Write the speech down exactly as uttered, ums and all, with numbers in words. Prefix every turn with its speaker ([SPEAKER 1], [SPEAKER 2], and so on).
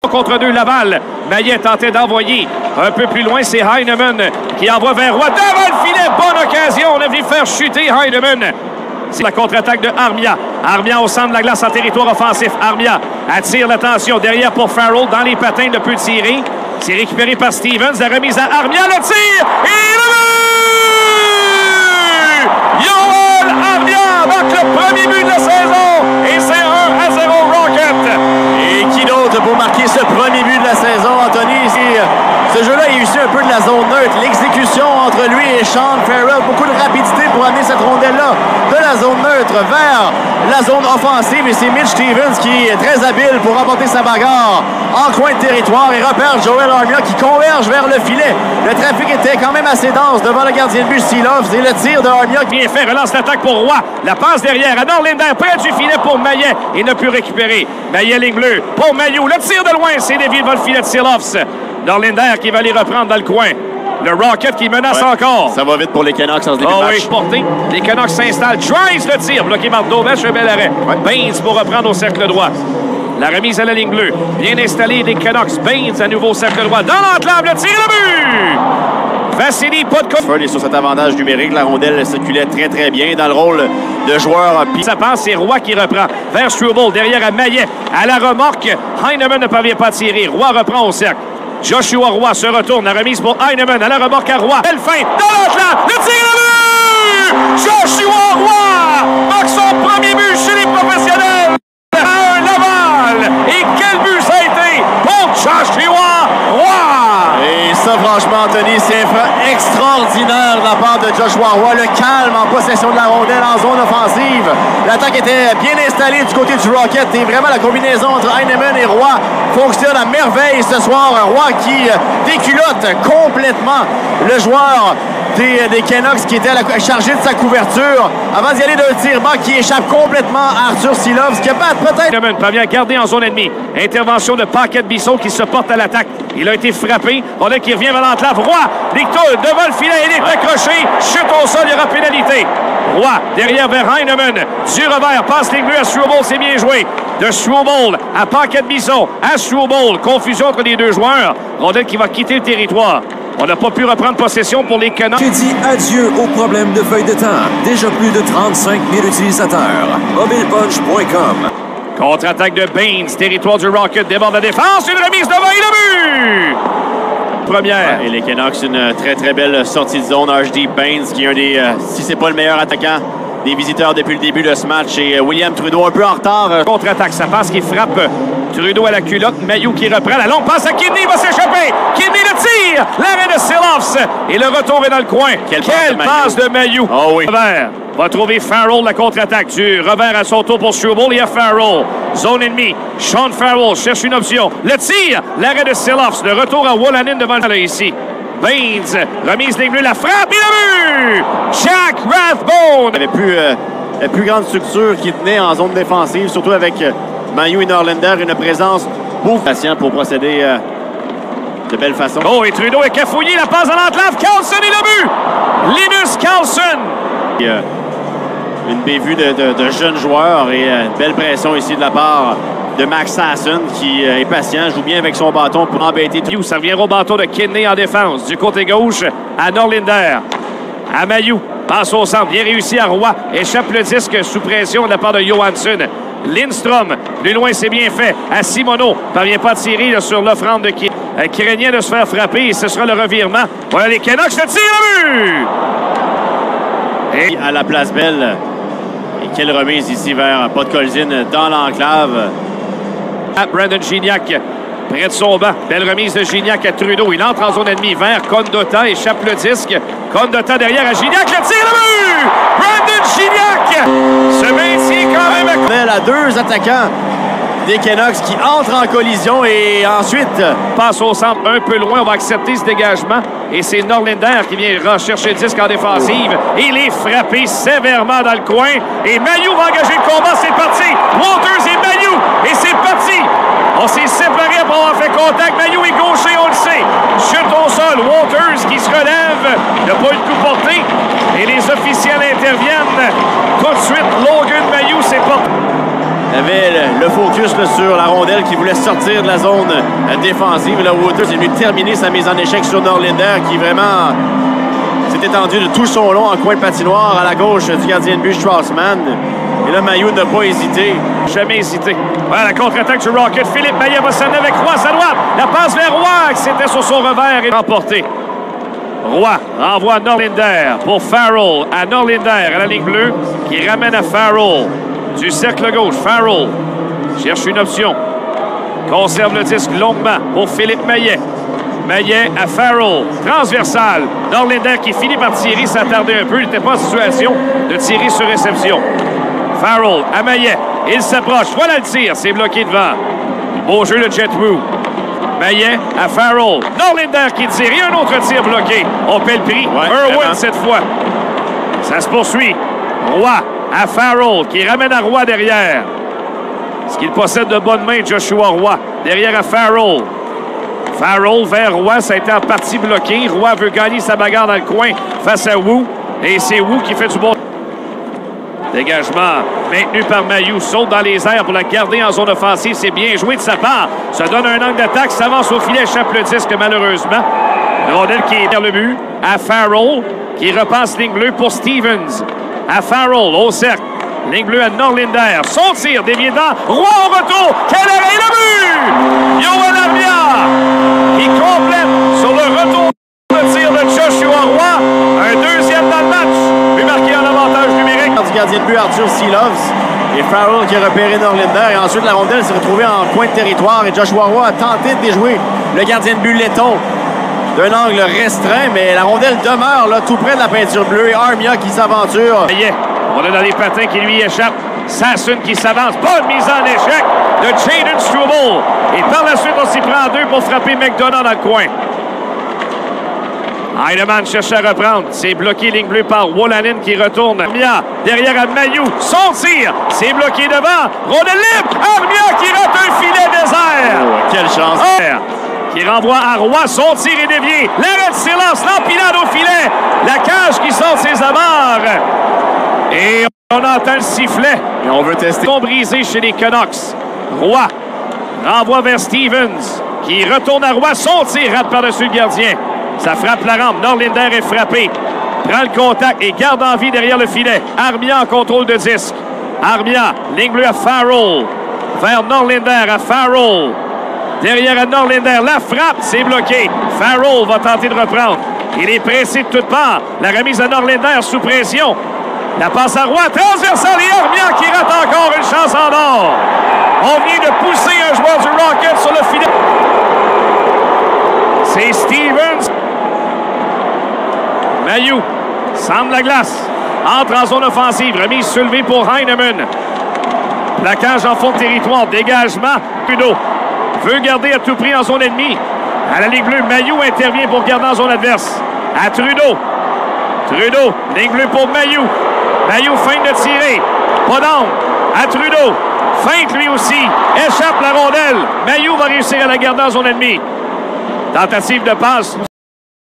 [SPEAKER 1] Contre deux, Laval. Maillet tentait d'envoyer un peu plus loin. C'est Heinemann qui envoie vers Roy. Devant le filet. Bonne occasion. On a vu faire chuter Heinemann. C'est la contre-attaque de Armia. Armia au centre de la glace en territoire offensif. Armia attire l'attention. Derrière pour Farrell. Dans les patins, ne peut tirer. C'est récupéré par Stevens. La remise à Armia. Le tir. Et le but! Yoel Armia marque le premier but de la saison. Et c'est un à zéro Rocket.
[SPEAKER 2] Et qui d'autre pour marquer ce premier but de la saison, Anthony? Ce jeu-là est issu un peu de la zone neutre. L'exécution entre lui et Sean Farrell. Beaucoup de rapidité pour amener cette rondelle-là de la zone neutre vers la zone offensive. Et c'est Mitch Stevens qui est très habile pour remporter sa bagarre en coin de territoire et repère Joel Armia qui converge vers le filet. Le trafic était quand même assez dense devant le gardien de but Seeloff. Et le tir de Armia qui
[SPEAKER 1] bien fait. Relance l'attaque pour Roy. La passe derrière à Norlinder. Près du filet pour Maillet. Il n'a pu récupérer. Maillet, ligne bleue. Pour Mailloux. Le tir de loin. C'est dévié devant le filet de Seeloff. Norlinder qui va les reprendre dans le coin. Le Rocket qui menace ouais, encore.
[SPEAKER 2] Ça va vite pour les Canucks en ce début
[SPEAKER 1] oh,
[SPEAKER 2] de match.
[SPEAKER 1] Oui, porté. Les Canucks s'installent. Drives le tir. Bloqué par Dovesh. Un bel arrêt. Ouais. Baines pour reprendre au cercle droit. La remise à la ligne bleue. Bien installé des Canucks. Baines à nouveau au cercle droit. Dans l'enclave. Le tir. Le but! Vassili, pas de
[SPEAKER 2] Ford est sur cet avantage numérique. La rondelle circulait très, très bien dans le rôle de joueur.
[SPEAKER 1] Ça passe, c'est Roy qui reprend vers Struble. Derrière à Maillet. À la remorque. Heinemann ne parvient pas à tirer. Roy reprend au cercle. Joshua Roy se retourne. La remise pour Heinemann. À la remorque à Roy. Belle fin. Dans l'enclave. Le tir. Le but! Joshua Roy marque son premier but chez les professionnels. Un Laval. Et quel but ça a été pour Joshua Roy!
[SPEAKER 2] Et ça, franchement, Anthony, c'est extraordinaire de la part de Joshua Roy. Le calme en possession de la rondelle en zone offensive. L'attaque était bien installée du côté du Rocket. Et vraiment, la combinaison entre Heinemann et Roy fonctionne à merveille ce soir. Roy qui déculotte complètement le joueur des, des Canucks qui était à la, chargé de sa couverture avant d'y aller d'un tir bas qui échappe complètement à Arthur Seeloff, qui a peut-être...
[SPEAKER 1] Heinemann parvient à garder en zone ennemie. Intervention de Paquette-Bisson qui se porte à l'attaque. Il a été frappé. On a qui revient vers l'enclave. Roy, Victor devant le filet. Il est accroché. Chute au sol. Il y aura pénalité. Roy, derrière vers Heinemann. Du revers. Passe les bleus à Struble. C'est bien joué. De Struble à Paquette-Bisson. À Struble. Confusion entre les deux joueurs. Rondelle qui va quitter le territoire. On n'a pas pu reprendre possession pour les Canucks.
[SPEAKER 3] J'ai dit adieu au problème de feuille de temps. Déjà plus de trente-cinq mille utilisateurs. mobilepunch point com.
[SPEAKER 1] Contre-attaque de Baines. Territoire du Rocket. Déborde la défense. Une remise devant et le but! Première.
[SPEAKER 2] Et les Canucks, une très, très belle sortie de zone. Archie Baines, qui est un des, euh, si c'est pas le meilleur attaquant des visiteurs depuis le début de ce match. Et euh, William Trudeau un peu en retard.
[SPEAKER 1] Contre-attaque. Ça passe qui frappe Trudeau à la culotte. Mailloux qui reprend. La longue passe à Kidney. Va s'échapper. Kidney le tire. L'arrêt de Seeloff. Et le retour est dans le coin. Quelle, Quelle passe de Mailloux.
[SPEAKER 2] Oh oui.
[SPEAKER 1] Revers. Va trouver Farrell, la contre-attaque. Du revers à son tour pour Struble. Il y a Farrell. Zone ennemie. Sean Farrell cherche une option. Le tir. L'arrêt de Seeloff. Le retour à Wolanin devant le ici. Baines. Remise ligne bleue. La frappe. Et le but! Jack Rathbone.
[SPEAKER 2] Il avait plus, euh, la plus grande structure qui tenait en zone défensive, surtout avec euh, Mailloux et Norlinder. Une présence beaucoup patient pour procéder euh, de belle façon.
[SPEAKER 1] Oh, et Trudeau est cafouillé. La passe dans l'enclave. Carlson et le but! Linus Carlson.
[SPEAKER 2] Et, euh, une bévue de, de, de jeunes joueurs et euh, une belle pression ici de la part de Max Sasson qui euh, est patient, joue bien avec son bâton pour embêter tout.
[SPEAKER 1] Ça reviendra au bâton de Kidney en défense. Du côté gauche à Norlinder. À Mailloux. Passe au centre. Bien réussi à Roy. Échappe le disque sous pression de la part de Johansson. Lindstrom. Plus loin, c'est bien fait. À Simoneau. Parvient pas à tirer là, sur l'offrande de qui, euh, qui craignait de se faire frapper. Et ce sera le revirement. Voilà les Canucks. Le tir le but!
[SPEAKER 2] Et à la place belle. Et quelle remise ici vers Podkolzin dans l'enclave.
[SPEAKER 1] Brandon Gignac, près de son banc. Belle remise de Gignac à Trudeau. Il entre en zone ennemie vers Condotta. Échappe le disque. Condotta derrière à Gignac. Le tir le but! Brandon Gignac se maintient quand même.
[SPEAKER 2] À deux attaquants des Canucks qui entrent en collision et ensuite
[SPEAKER 1] passe au centre un peu loin. On va accepter ce dégagement. Et c'est Norlinder qui vient rechercher le disque en défensive. Il est frappé sévèrement dans le coin. Et Mailloux va engager le combat. C'est parti. Walters et Mailloux. Et c'est parti. On s'est séparés pour avoir fait contact. Mailloux est gaucher, on le sait. Chute au sol. Walters qui se relève. Il n'a pas eu de coup porté. Et les officiels interviennent. Tout de suite, Logan Mailloux s'est porté.
[SPEAKER 2] Il avait le, le focus là, sur la rondelle qui voulait sortir de la zone euh, défensive. Là, Wouters est venu terminer sa mise en échec sur Norlinder qui vraiment s'est étendu de tout son long en coin de patinoire à la gauche du gardien de but Straussman. Et là, Mailloux n'a pas hésité.
[SPEAKER 1] Jamais hésité. Voilà la contre-attaque du Rocket. Philippe Maillet va s'amener avec Roy à sa droite. La passe vers Roy qui c'était sur son revers et remporté. Roy renvoie à Norlinder pour Farrell. À Norlinder à la ligne bleue qui ramène à Farrell. Du cercle gauche, Farrell cherche une option. Conserve le disque longuement pour Philippe Maillet. Maillet à Farrell. Transversal. Norlinder qui finit par tirer, s'attardait un peu. Il n'était pas en situation de tirer sur réception. Farrell à Maillet. Il s'approche. Voilà le tir. C'est bloqué devant. Beau jeu de Jet Wu. Maillet à Farrell. Norlinder qui tire. Et un autre tir bloqué. On paie le prix.
[SPEAKER 2] Ouais,
[SPEAKER 1] Irwin
[SPEAKER 2] vraiment.
[SPEAKER 1] cette fois. Ça se poursuit. Roy à Farrell qui ramène à Roy derrière. Ce qu'il possède de bonnes mains, Joshua Roy. Derrière à Farrell. Farrell vers Roy, ça a été en partie bloqué. Roy veut gagner sa bagarre dans le coin face à Wu. Et c'est Wu qui fait du bon. Dégagement maintenu par Mailloux. Saute dans les airs pour la garder en zone offensive. C'est bien joué de sa part. Ça donne un angle d'attaque. S'avance au filet, échappe le disque malheureusement. Une rondelle qui est vers le but. À Farrell qui repasse ligne bleue pour Stevens. À Farrell au cercle. Ligne bleue à Norlinder. Son tir dévié dans. Roy au retour. Quel arrêt, le but! Yoann Armia qui complète sur le retour de tir de Joshua Roy. Un deuxième dans le match. But marqué en avantage numérique.
[SPEAKER 2] Du gardien de but Arthur Seeloves. Et Farrell qui a repéré Norlinder. Et ensuite, la rondelle s'est retrouvée en coin de territoire. Et Joshua Roy a tenté de déjouer le gardien de but letton d'un angle restreint. Mais la rondelle demeure là, tout près de la peinture bleue. Et Armia qui s'aventure.
[SPEAKER 1] Yeah. On est dans les patins qui lui échappent. Sassoon qui s'avance. Bonne mise en échec de Jaden Struble. Et par la suite, on s'y prend deux pour frapper McDonough dans le coin. Heidemann cherche à reprendre. C'est bloqué ligne bleue par Wolanin qui retourne. Armia derrière à Mailloux. Son tir. C'est bloqué devant. Rondelle libre. Armia qui rate un filet désert.
[SPEAKER 2] Oh, quelle chance.
[SPEAKER 1] Qui renvoie à Roy. Son tir est dévié. L'arrêt de silence. L'empilade au filet. La cage qui sort ses amarres. Et on entend le sifflet.
[SPEAKER 2] Et on veut tester.
[SPEAKER 1] Ils sont brisés chez les Canucks. Roy renvoie vers Stevens qui retourne à Roy. Son tir rate par-dessus le gardien. Ça frappe la rampe. Norlinder est frappé. Prend le contact et garde en vie derrière le filet. Armia en contrôle de disque. Armia, ligne bleue à Farrell. Vers Norlinder à Farrell. Derrière à Norlinder. La frappe, c'est bloqué. Farrell va tenter de reprendre. Il est pressé de toutes parts. La remise à Norlinder sous pression. La passe à Roy. Transversal et Armia qui rate encore une chance en or. On vient de pousser un joueur du Rocket sur le filet. C'est Stevens. Mailloux semble la glace. Entre en zone offensive. Remise soulevée pour Heinemann. Plaquage en fond de territoire. Dégagement. Trudeau veut garder à tout prix en zone ennemie. À la ligne bleue, Mailloux intervient pour garder en zone adverse. À Trudeau. Trudeau. Ligne bleue pour Mailloux. Mailloux feinte de tirer. Pas d'angle. À Trudeau. Feinte lui aussi. Échappe la rondelle. Mailloux va réussir à la garder en zone ennemie. Tentative de passe